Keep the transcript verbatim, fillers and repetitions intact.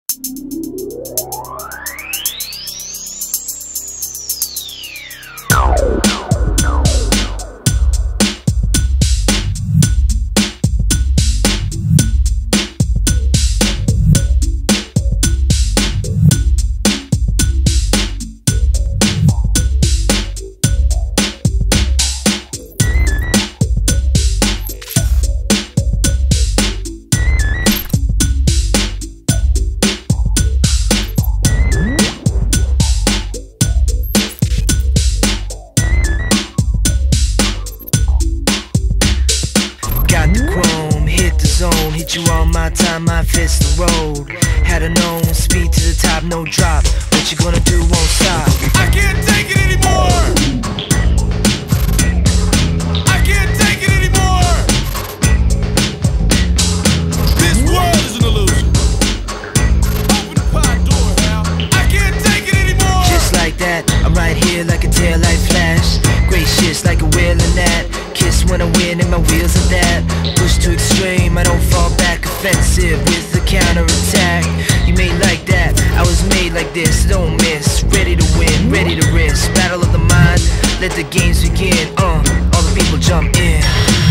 Hit you on my time, my fist the road. Had a known speed to the top, no drop. What you gonna do won't stop. I can't take it anymore. I can't take it anymore. This world is an illusion. Open the pod door now. I can't take it anymore. Just like that, I'm right here like a taillight flash. Gracious like a wheel in that. Kiss when I win and my wheels are that. Push to extreme, I don't fall back. Offensive with the counterattack. You made like that, I was made like this. Don't miss, ready to win, ready to risk. Battle of the mind, let the games begin. Uh, all the people jump in.